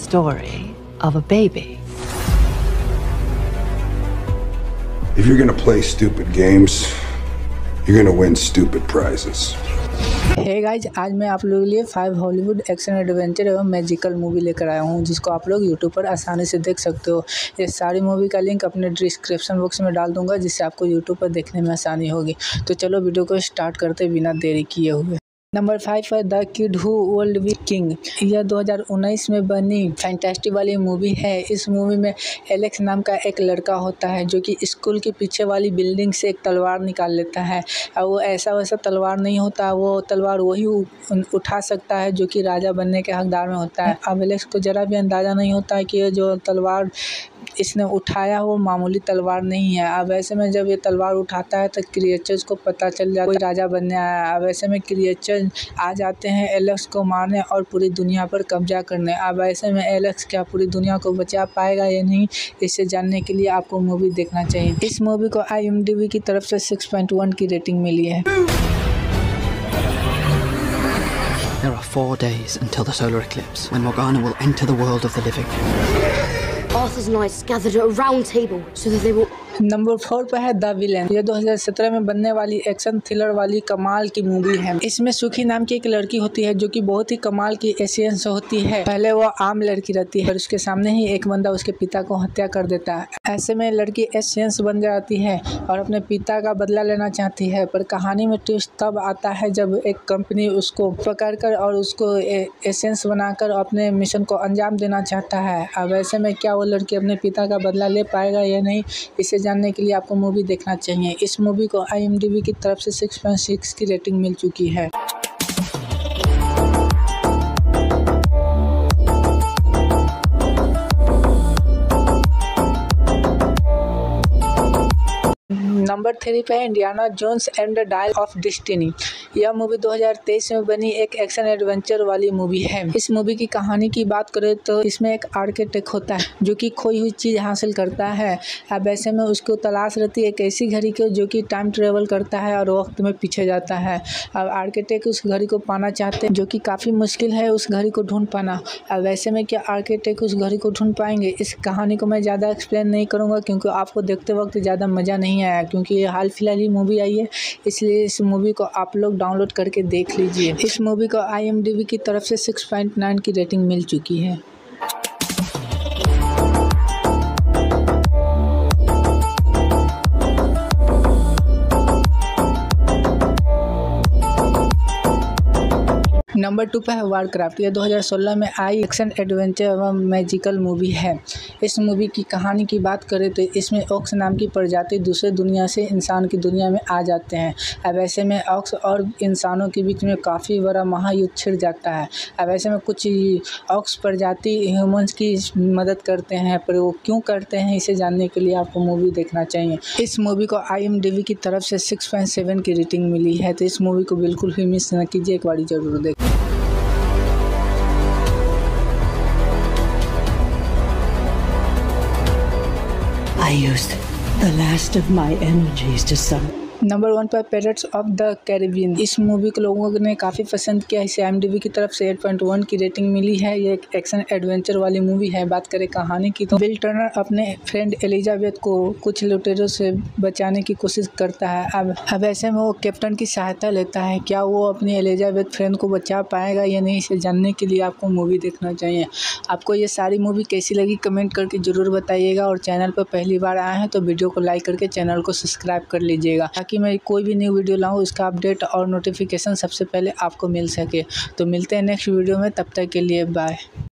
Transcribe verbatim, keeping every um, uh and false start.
story of a baby. If you're gonna play stupid games, you're gonna win stupid prizes. Hey guys, आज मैं आप लोगों के लिए फाइव हॉलीवुड एक्शन एडवेंचर एवं मैजिकल मूवी लेकर आया हूँ, जिसको आप लोग यूट्यूब पर आसानी से देख सकते हो। ये सारी मूवी का लिंक अपने डिस्क्रिप्शन बॉक्स में डाल दूंगा, जिससे आपको यूट्यूब पर देखने में आसानी होगी। तो चलो वीडियो को स्टार्ट करते बिना देरी किए हुए। नंबर फाइव है the kid who would be king. यह दो हज़ार उन्नीस में बनी फैंटास्टिक वाली मूवी है। इस मूवी में एलेक्स नाम का एक लड़का होता है जो कि स्कूल के पीछे वाली बिल्डिंग से एक तलवार निकाल लेता है। और वो ऐसा वैसा तलवार नहीं होता, वो तलवार वही उठा सकता है जो कि राजा बनने के हकदार में होता है। अब एलेक्स को ज़रा भी अंदाज़ा नहीं होता है कि ये जो तलवार इसने उठाया वो मामूली तलवार नहीं है। अब ऐसे में जब ये तलवार उठाता है तो क्रिएचर्स को पता चल जाता है कोई राजा बनने आया है। अब ऐसे में क्रिएचर आ जाते हैं एलेक्स को मारने और पूरी दुनिया पर कब्जा करने। अब ऐसे में एलेक्स क्या पूरी दुनिया को बचा पाएगा या नहीं, इसे जानने के लिए आपको मूवी देखना चाहिए। इस मूवी को आई एम डी बी की तरफ से सिक्स पॉइंट वन की रेटिंग मिली है। There are four days until the solar eclipse, when Morgana will enter the world of the living. Arthur's knights gathered at a round table so that they will number four पर है the villain. यह दो हज़ार सत्रह में बनने वाली action thriller वाली कमाल की मूवी है। इसमें सुखी नाम की एक लड़की होती है जो कि बहुत ही कमाल की एशियंस होती है। पहले वो आम लड़की रहती है और उसके सामने ही एक बंदा उसके पिता को हत्या कर देता है। ऐसे में लड़की एशियंस बन जाती है और अपने पिता का बदला लेना चाहती है। पर कहानी में ट्विस्ट तब आता है जब एक कंपनी उसको पकड़कर और उसको एशियंस बनाकर अपने मिशन को अंजाम देना चाहता है। अब ऐसे में क्या वो लड़की अपने पिता का बदला ले पाएगा या नहीं, इसे जानने के लिए आपको मूवी देखना चाहिए। इस मूवी को आई एम डी बी की तरफ से सिक्स पॉइंट सिक्स की रेटिंग मिल चुकी है। नंबर थ्री पे है Indiana Jones and the dial of destiny. यह मूवी दो हज़ार तेईस में बनी एक एक्शन एडवेंचर वाली मूवी है। इस मूवी की कहानी की बात करें तो इसमें एक आर्किटेक्ट होता है जो कि खोई हुई चीज़ हासिल करता है। अब ऐसे में उसको तलाश रहती है एक ऐसी घड़ी की जो कि टाइम ट्रेवल करता है और वक्त में पीछे जाता है। अब आर्किटेक्ट उस घड़ी को पाना चाहते हैं, जो कि काफ़ी मुश्किल है उस घड़ी को ढूंढ पाना। अब ऐसे में क्या आर्किटेक्ट उस घड़ी को ढूंढ पाएंगे, इस कहानी को मैं ज़्यादा एक्सप्लेन नहीं करूँगा क्योंकि आपको देखते वक्त ज़्यादा मज़ा नहीं आया, क्योंकि ये हाल फिलहाल ही मूवी आई है, इसलिए इस मूवी को आप लोग डाउनलोड करके देख लीजिए। इस मूवी को आई एम डी बी की तरफ से सिक्स पॉइंट नाइन की रेटिंग मिल चुकी है। नंबर टू पे है वारक्राफ्ट। यह दो हज़ार सोलह में आई एक्शन एडवेंचर एवं मैजिकल मूवी है। इस मूवी की कहानी की बात करें तो इसमें ऑक्स नाम की प्रजाति दूसरे दुनिया से इंसान की दुनिया में आ जाते हैं। अब ऐसे में ऑक्स और इंसानों के बीच में काफ़ी बड़ा महायुद्ध छिड़ जाता है। अब ऐसे में कुछ ऑक्स प्रजाति ह्यूमंस की मदद करते हैं, पर वो क्यों करते हैं इसे जानने के लिए आपको मूवी देखना चाहिए। इस मूवी को आई एम डी बी की तरफ से सिक्स पॉइंट सेवन की रेटिंग मिली है, तो इस मूवी को बिल्कुल भी मिस न कीजिए, एक बार जरूर देखें। I used the last of my energies to some. Number one पर पेरेट्स ऑफ द कैरिबियन। इस मूवी को लोगों ने काफ़ी पसंद किया। इसे आई एम डी बी की तरफ से एट पॉइंट वन की रेटिंग मिली है। ये एक एक्शन एडवेंचर वाली मूवी है। बात करें कहानी की तो बिल टर्नर अपने फ्रेंड एलिजाबेथ को कुछ लुटेरों से बचाने की कोशिश करता है। अब अब ऐसे में वो कैप्टन की सहायता लेता है। क्या वो अपनी एलिजाबेथ फ्रेंड को बचा पाएगा या नहीं, इसे जानने के लिए आपको मूवी देखना चाहिए। आपको ये सारी मूवी कैसी लगी कमेंट करके ज़रूर बताइएगा, और चैनल पर पहली बार आए हैं तो वीडियो को लाइक करके चैनल को सब्सक्राइब कर लीजिएगा, कि मैं कोई भी न्यू वीडियो लाऊं उसका अपडेट और नोटिफिकेशन सबसे पहले आपको मिल सके। तो मिलते हैं नेक्स्ट वीडियो में, तब तक के लिए बाय।